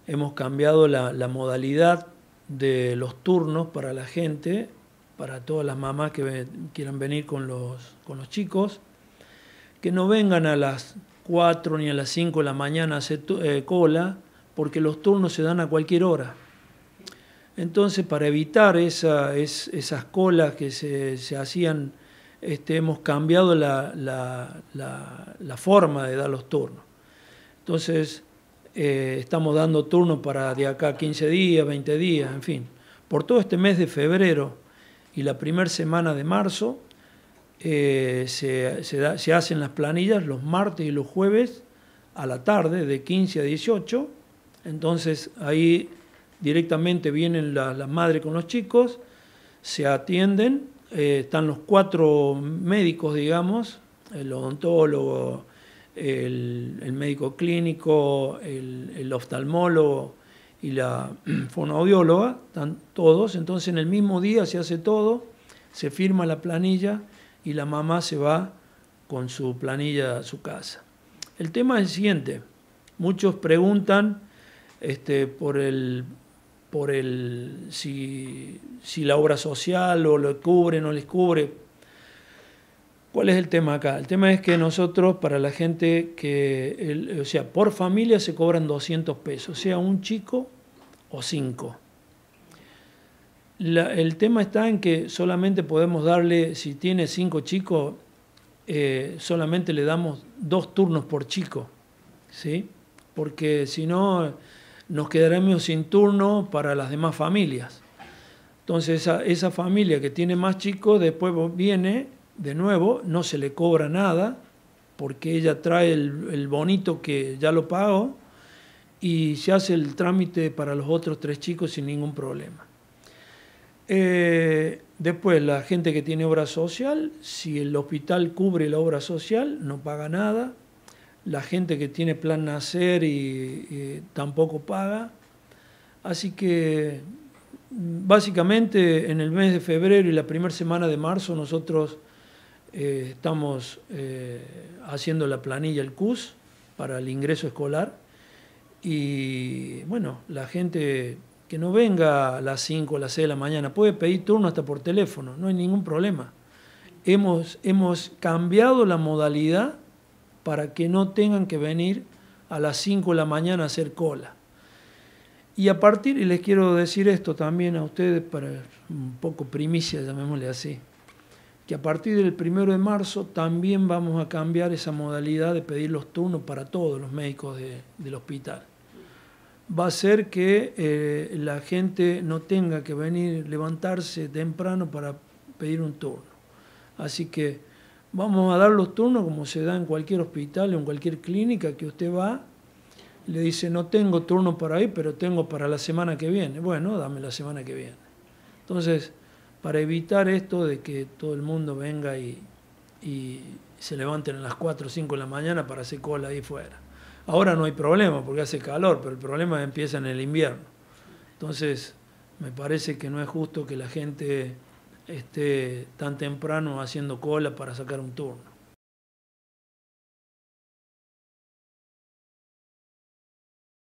hemos cambiado la modalidad de los turnos para la gente, para todas las mamás que quieran venir con los chicos, que no vengan a las 4 ni a las 5 de la mañana a hacer cola, porque los turnos se dan a cualquier hora. Entonces, para evitar esas colas que se hacían, hemos cambiado la forma de dar los turnos. Entonces, estamos dando turnos para de acá a 15 días, 20 días, en fin. Por todo este mes de febrero y la primera semana de marzo, se hacen las planillas los martes y los jueves a la tarde, de 15 a 18. Entonces, ahí directamente vienen las madres con los chicos, se atienden, están los 4 médicos, digamos, el odontólogo, el médico clínico, el oftalmólogo y la fonoaudióloga, están todos. Entonces en el mismo día se hace todo, se firma la planilla y la mamá se va con su planilla a su casa. El tema es el siguiente: muchos preguntan si la obra social o lo cubre o no les cubre. ¿Cuál es el tema acá? El tema es que nosotros, para la gente o sea, por familia se cobran 200 pesos, sea un chico o 5. El tema está en que solamente podemos darle, si tiene 5 chicos, solamente le damos 2 turnos por chico, ¿sí? Porque si no, nos quedaremos sin turno para las demás familias. Entonces, esa familia que tiene más chicos, después viene de nuevo, no se le cobra nada, porque ella trae el bonito que ya lo pagó y se hace el trámite para los otros 3 chicos sin ningún problema. Después, la gente que tiene obra social, si el hospital cubre la obra social, no paga nada. La gente que tiene plan nacer y tampoco paga. Así que, básicamente, en el mes de febrero y la primera semana de marzo, nosotros estamos haciendo la planilla, el CUS, para el ingreso escolar. Y bueno, la gente que no venga a las 5 o las 6 de la mañana puede pedir turno hasta por teléfono, no hay ningún problema. Hemos cambiado la modalidad para que no tengan que venir a las 5 de la mañana a hacer cola. Y y les quiero decir esto también a ustedes, para un poco primicia, llamémosle así, que a partir del 1 de marzo también vamos a cambiar esa modalidad de pedir los turnos para todos los médicos del hospital. Va a ser que la gente no tenga que venir, levantarse temprano para pedir un turno. Así que vamos a dar los turnos como se da en cualquier hospital o en cualquier clínica, que usted va, le dice: no tengo turno para ahí, pero tengo para la semana que viene. Bueno, dame la semana que viene. Entonces, para evitar esto de que todo el mundo venga y se levanten a las 4 o 5 de la mañana para hacer cola ahí fuera. Ahora no hay problema porque hace calor, pero el problema empieza en el invierno. Entonces, me parece que no es justo que la gente esté tan temprano haciendo cola para sacar un turno.